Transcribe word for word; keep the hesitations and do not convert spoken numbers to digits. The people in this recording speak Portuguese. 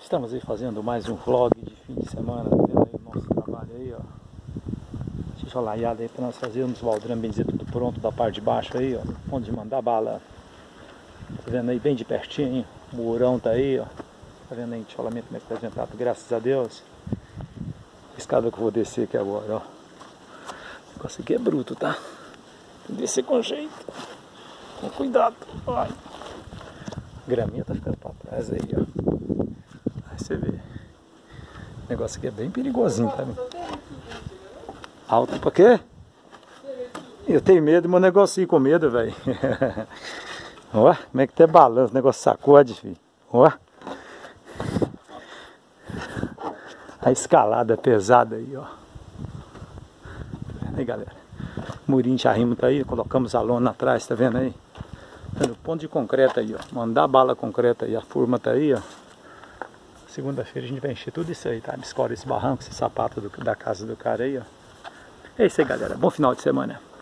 Estamos aí fazendo mais um vlog de fim de semana, tá vendo aí o nosso trabalho aí, ó. Tijolaiada aí pra nós fazermos, o baldrame bem dizer, tudo pronto da parte de baixo aí, ó. Onde mandar bala. Tá vendo aí bem de pertinho, o murão tá aí, ó. Tá vendo aí o tijolamento como é que tá apresentado, graças a Deus. A escada que eu vou descer aqui agora, ó. O negócio aqui é bruto, tá? Tem que descer com jeito. Com cuidado. Ai. A graminha tá ficando pra trás aí, ó. Aí você vê. O negócio aqui é bem perigosinho, tá vendo? Alto pra quê? Eu tenho medo, meu negocinho com medo, velho. Ó, como é que tá balanço, o negócio sacode, filho. Ó. A escalada pesada aí, ó. Tá vendo aí, galera? Murinho de arrimo tá aí, colocamos a lona atrás, tá vendo aí? Tá vendo? Ponto de concreto aí, ó. Mandar bala concreta aí, a forma tá aí, ó. Segunda-feira a gente vai encher tudo isso aí, tá? Escola esse barranco, esse sapato do, da casa do cara aí, ó. É isso aí, galera. Bom final de semana.